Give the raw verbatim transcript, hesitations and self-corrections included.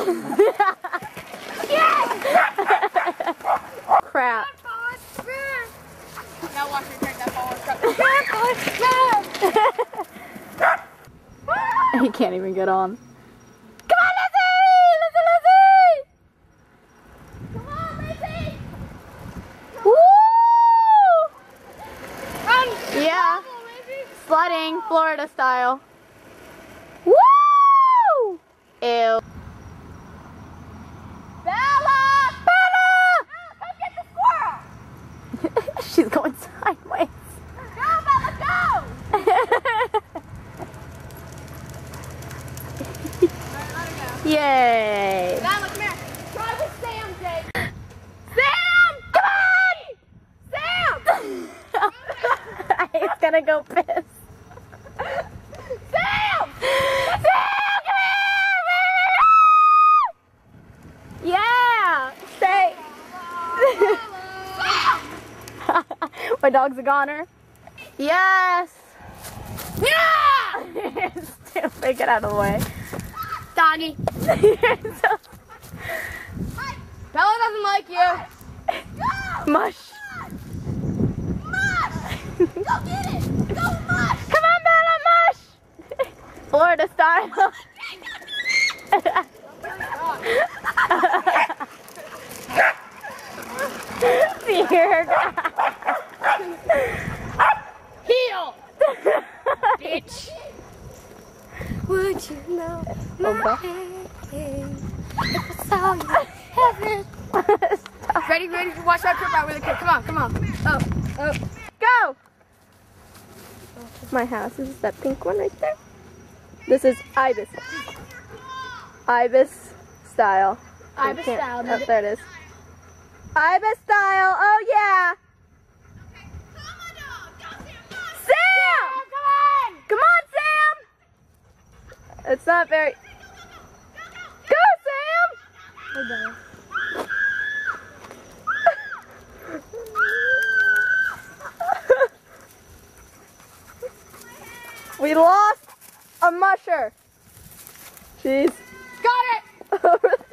Crap. Now watch me turn that ball. He can't even get on. Come on, Lizzie! Lizzie, Lizzie! Come on, Lizzie! Woo! Run! Yeah. Come on, Lizzie! Sledding, Florida style. Woo! Ew. Bella! Bella! Come get the squirrel! She's going sideways. Go, Bella, go! Alright, let her go. Yay! Bella, come here. Try with Sam, Jake. Sam! Come on! Sam! He's gonna go piss. Sam! Sam, come here! Yeah! Stay. My dog's a goner. Yes! Yeah! Stupid, get out of the way. Doggy. So Bella doesn't like you. mush. Mush! Go get it! Go mush! Come on, Bella, mush! Florida style. Here. Heel! Bitch! Would you know my name if I saw you heaven? Ready, ready? Watch that trip out really quick. Come on, come on. Oh, oh. Go! My house is that pink one right there. This is Ibis. Ibis style. Ibis Can't- style, Oh, baby. there it is. Ibis style. Oh yeah. Sam! Come on! Come on, Sam! It's not very. Go, Sam! We lost a musher. She's Got it! over